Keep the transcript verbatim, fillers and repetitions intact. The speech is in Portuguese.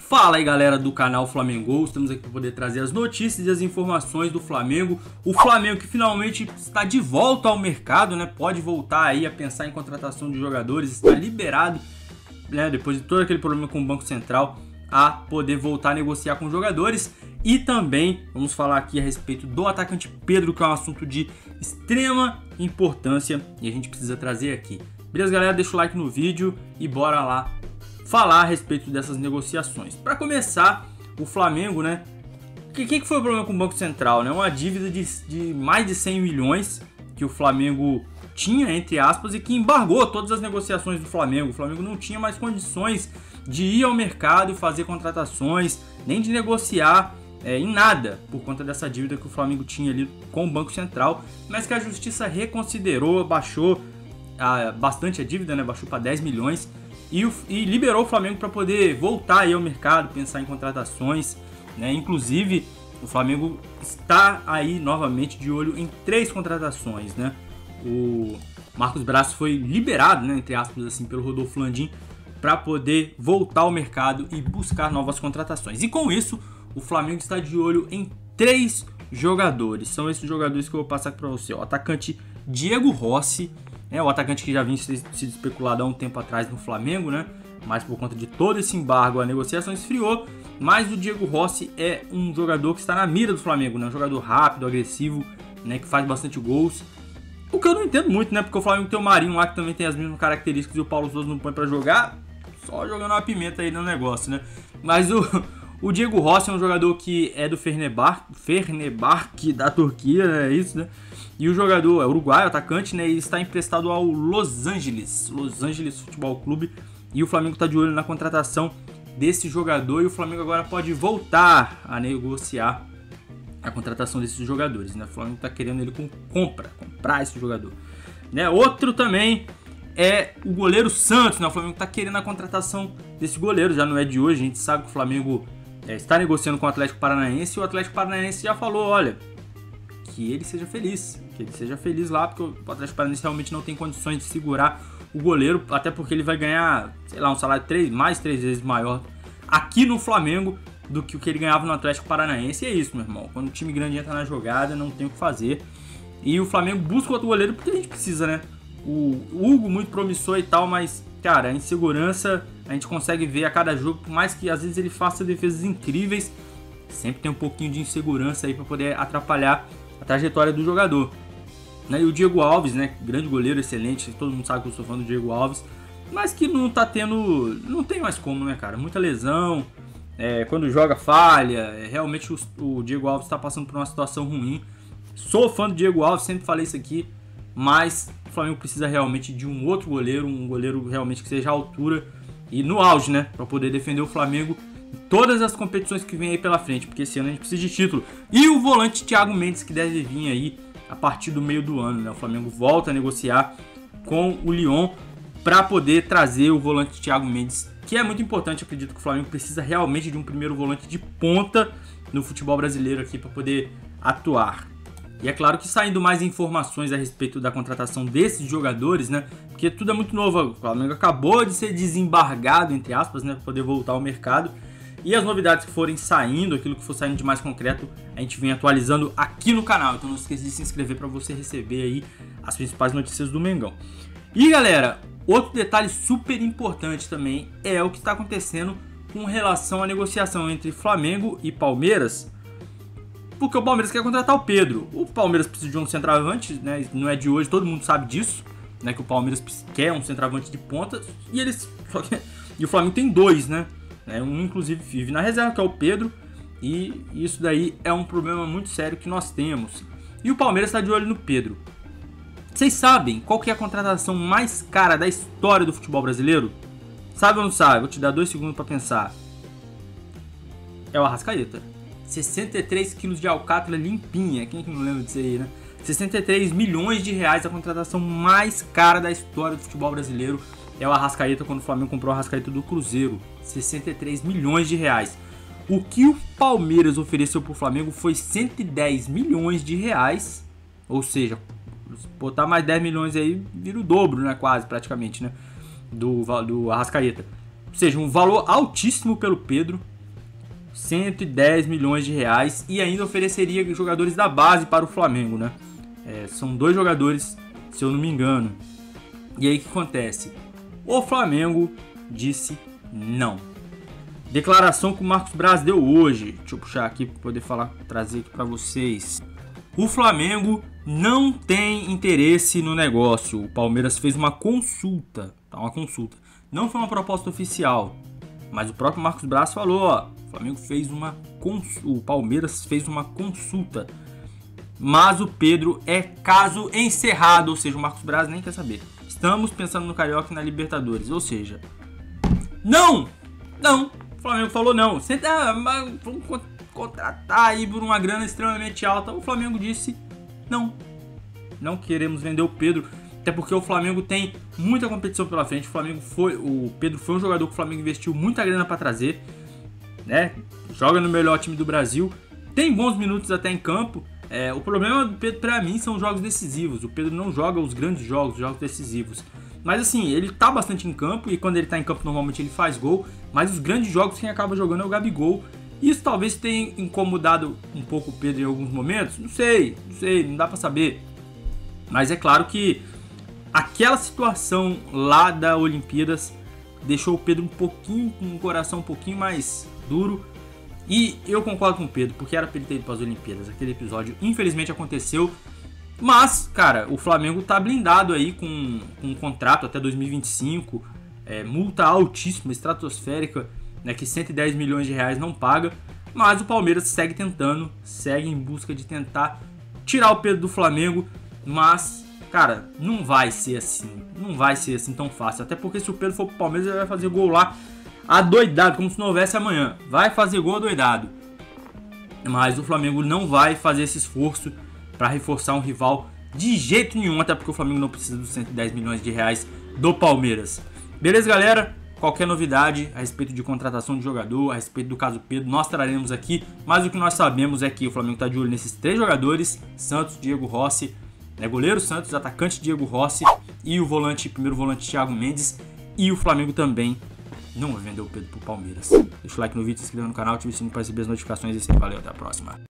Fala aí galera do canal Flamengo, estamos aqui para poder trazer as notícias e as informações do Flamengo. O Flamengo que finalmente está de volta ao mercado, né? Pode voltar aí a pensar em contratação de jogadores, está liberado, né? Depois de todo aquele problema com o Banco Central, a poder voltar a negociar com jogadores. E também vamos falar aqui a respeito do atacante Pedro, que é um assunto de extrema importância e a gente precisa trazer aqui. Beleza, galera? Deixa o like no vídeo e bora lá falar a respeito dessas negociações. Para começar, o Flamengo, né? O que, que foi o problema com o Banco Central, né? Uma dívida de, de mais de cem milhões que o Flamengo tinha, entre aspas, e que embargou todas as negociações do Flamengo. O Flamengo não tinha mais condições de ir ao mercado e fazer contratações, nem de negociar é, em nada, por conta dessa dívida que o Flamengo tinha ali com o Banco Central, mas que a Justiça reconsiderou, baixou a, bastante a dívida, né? Baixou para dez milhões. E, o, e liberou o Flamengo para poder voltar aí ao mercado, pensar em contratações, né? Inclusive, o Flamengo está aí novamente de olho em três contratações, né? O Marcos Braz foi liberado, né, entre aspas, assim, pelo Rodolfo Landim para poder voltar ao mercado e buscar novas contratações. E com isso, o Flamengo está de olho em três jogadores. São esses jogadores que eu vou passar para você. O atacante Diego Rossi, é o atacante que já vinha sido especulado há um tempo atrás no Flamengo, né? Mas por conta de todo esse embargo, a negociação esfriou. Mas o Diego Rossi é um jogador que está na mira do Flamengo, né? Um jogador rápido, agressivo, né? Que faz bastante gols. O que eu não entendo muito, né? Porque o Flamengo tem o Marinho lá que também tem as mesmas características e o Paulo Souza não põe para jogar. Só jogando uma pimenta aí no negócio, né? Mas o, o Diego Rossi é um jogador que é do Fenerbahçe da Turquia, né? É isso, né? E o jogador é uruguaio, atacante, né? E está emprestado ao Los Angeles, Los Angeles Futebol Clube. E o Flamengo está de olho na contratação desse jogador. E o Flamengo agora pode voltar a negociar a contratação desses jogadores, né? O Flamengo está querendo ele com compra, comprar esse jogador, né? Outro também é o goleiro Santos, né? O Flamengo está querendo a contratação desse goleiro, já não é de hoje. A gente sabe que o Flamengo é, está negociando com o Atlético Paranaense. E o Atlético Paranaense já falou, olha, que ele seja feliz, que ele seja feliz lá, porque o Atlético Paranaense realmente não tem condições de segurar o goleiro, até porque ele vai ganhar, sei lá, um salário três, mais três vezes maior aqui no Flamengo do que o que ele ganhava no Atlético Paranaense. E é isso, meu irmão, quando o time grande entra na jogada, não tem o que fazer. E o Flamengo busca outro goleiro porque a gente precisa, né? O Hugo, muito promissor e tal, mas, cara, a insegurança a gente consegue ver a cada jogo, por mais que às vezes ele faça defesas incríveis, sempre tem um pouquinho de insegurança aí para poder atrapalhar a trajetória do jogador, né? E o Diego Alves, né, grande goleiro, excelente, todo mundo sabe que eu sou fã do Diego Alves, mas que não tá tendo, não tem mais como, né, cara, muita lesão, é, quando joga falha, é, realmente o, o Diego Alves está passando por uma situação ruim. Sou fã do Diego Alves, sempre falei isso aqui, mas o Flamengo precisa realmente de um outro goleiro, um goleiro realmente que seja à altura e no auge, né, para poder defender o Flamengo todas as competições que vem aí pela frente, porque esse ano a gente precisa de título. E o volante Thiago Mendes, que deve vir aí a partir do meio do ano, né? O Flamengo volta a negociar com o Lyon para poder trazer o volante Thiago Mendes, que é muito importante. Acredito que o Flamengo precisa realmente de um primeiro volante de ponta no futebol brasileiro aqui para poder atuar. E é claro que saindo mais informações a respeito da contratação desses jogadores, né? Porque tudo é muito novo. O Flamengo acabou de ser desembargado, entre aspas, né? Para poder voltar ao mercado. E as novidades que forem saindo, aquilo que for saindo de mais concreto, a gente vem atualizando aqui no canal. Então não esqueça de se inscrever para você receber aí as principais notícias do Mengão. E galera, outro detalhe super importante também é o que está acontecendo com relação à negociação entre Flamengo e Palmeiras. Porque o Palmeiras quer contratar o Pedro. O Palmeiras precisa de um centroavante, né? Não é de hoje, todo mundo sabe disso, né? Que o Palmeiras quer um centroavante de ponta. E eles só que... e o Flamengo tem dois, né? Um inclusive vive na reserva, que é o Pedro, e isso daí é um problema muito sério que nós temos. E o Palmeiras está de olho no Pedro. Vocês sabem qual que é a contratação mais cara da história do futebol brasileiro? Sabe ou não sabe? Vou te dar dois segundos para pensar. É o Arrascaeta. sessenta e três quilos de alcatra limpinha. Quem que não lembra disso aí, né? sessenta e três milhões de reais, a contratação mais cara da história do futebol brasileiro. É o Arrascaeta, quando o Flamengo comprou o Arrascaeta do Cruzeiro. sessenta e três milhões de reais. O que o Palmeiras ofereceu para o Flamengo foi cento e dez milhões de reais. Ou seja, botar mais dez milhões aí, vira o dobro, né? Quase, praticamente, né? Do, do Arrascaeta. Ou seja, um valor altíssimo pelo Pedro. cento e dez milhões de reais e ainda ofereceria jogadores da base para o Flamengo, né? É, são dois jogadores, se eu não me engano. E aí o que acontece? O Flamengo disse não. Declaração que o Marcos Braz deu hoje. Deixa eu puxar aqui para poder falar, trazer aqui para vocês. O Flamengo não tem interesse no negócio. O Palmeiras fez uma consulta, tá? Uma consulta. Não foi uma proposta oficial, mas o próprio Marcos Braz falou, ó, o Flamengo fez uma consulta, o Palmeiras fez uma consulta. Mas o Pedro é caso encerrado, ou seja, o Marcos Braz nem quer saber. Estamos pensando no Carioca e na Libertadores, ou seja, não, não, o Flamengo falou não. Você tá, vamos contratar aí por uma grana extremamente alta. O Flamengo disse não, não queremos vender o Pedro, até porque o Flamengo tem muita competição pela frente. O Flamengo foi, o Pedro foi um jogador que o Flamengo investiu muita grana para trazer, né? Joga no melhor time do Brasil, tem bons minutos até em campo. É, o problema do Pedro pra mim são os jogos decisivos. O Pedro não joga os grandes jogos, os jogos decisivos. Mas assim, ele tá bastante em campo e quando ele tá em campo normalmente ele faz gol. Mas os grandes jogos quem acaba jogando é o Gabigol. Isso talvez tenha incomodado um pouco o Pedro em alguns momentos. Não sei, não sei, não dá pra saber. Mas é claro que aquela situação lá da Olimpíadas deixou o Pedro um pouquinho, com o coração um pouquinho mais duro. E eu concordo com o Pedro, porque era pra ele ter ido para as Olimpíadas. Aquele episódio infelizmente aconteceu. Mas, cara, o Flamengo tá blindado aí com, com um contrato até dois mil e vinte e cinco. É, multa altíssima, estratosférica, né, que cento e dez milhões de reais não paga. Mas o Palmeiras segue tentando, segue em busca de tentar tirar o Pedro do Flamengo. Mas, cara, não vai ser assim. Não vai ser assim tão fácil. Até porque se o Pedro for pro Palmeiras, ele vai fazer gol lá adoidado, como se não houvesse amanhã. Vai fazer gol adoidado. Mas o Flamengo não vai fazer esse esforço para reforçar um rival de jeito nenhum, até porque o Flamengo não precisa dos cento e dez milhões de reais do Palmeiras. Beleza, galera? Qualquer novidade a respeito de contratação de jogador, a respeito do caso Pedro, nós traremos aqui. Mas o que nós sabemos é que o Flamengo está de olho nesses três jogadores: Santos, Diego Rossi, né, goleiro Santos, atacante Diego Rossi e o volante, primeiro volante Thiago Mendes. E o Flamengo também não vai vender o Pedro pro Palmeiras. Deixa o like no vídeo, se inscreva no canal, ative o sininho para receber as notificações. E valeu, até a próxima.